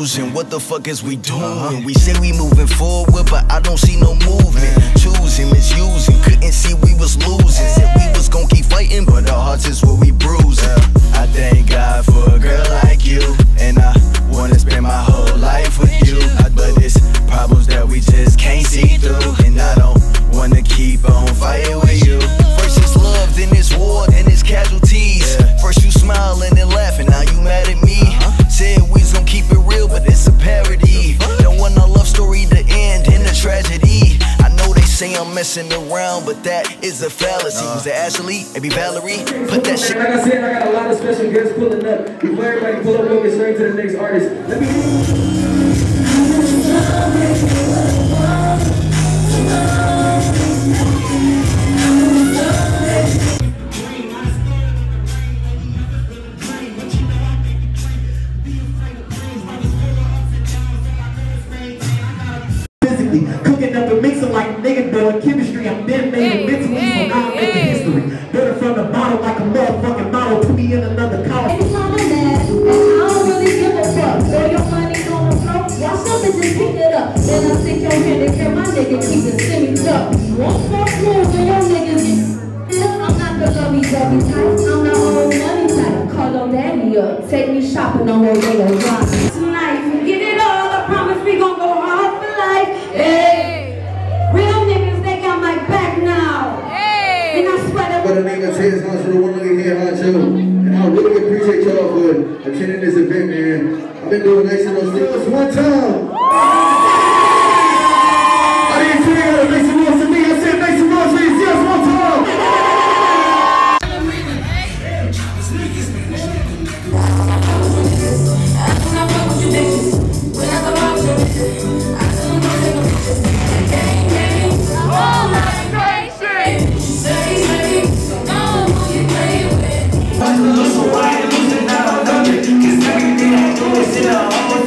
confusing. What the fuck is we doing? We say we moving forward, but I don't see no movement. Choosing, misusing, couldn't see we was losing. Said we was gon' keep fighting, but our hearts is what we bruising. I thank God for a girl like you, and I wanna spend my whole life with you. But it's problems that we just can't see through, and I don't wanna keep on fighting with you. First it's love, then it's war, then it's casualties. First you smiling and laughing, now you mad at me. Said we was gon' keep it real, but it's a parody. Don't want our love story to end in a tragedy. I know they say I'm messing around, but that is a fallacy. Was it Ashley? Maybe Valerie? Put that shit. Like I said, I got a lot of special guests pulling up. Before everybody pull up, we'll get straight to the next artist. Let me. Cooking up and mixing like nigga doing chemistry. I'm been made mentally, so now I'm making history. Better from the bottom like a motherfucking model. Put me in another car. It's on the net, and I don't really give a fuck. Throw your money on the floor, watch something, just pick it up. Then I stick your hand and hear my nigga keep it semi-tuck. One more move and your niggas get. I'm not the lovey-dovey type, I'm the old money type. Call your daddy up, take me shopping on Rodeo Drive. Tonight, get it all, I promise we gon' go hard for life. Hey, real niggas, they got my back now. Hey, and I swear that. By the name of Tez Honcho, one nigga here, Honcho. And I really appreciate y'all for attending this event, man. I've been doing nice in those things one time. I didn't say I gotta make some noise to me. I said make some noise for yourselves one time. Lose a white, losing out on it. Cause everything I do is in a hole.